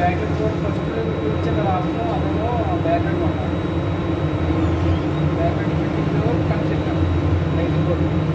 banquet board first చిన్న రాష్ట్రం అదేమో బ్యాకెట్ కొన్నాను బ్యాకెట్ ఫిట్టింగ్ కనెక్ట్ చెప్పాను లైటింగ్ బోర్డు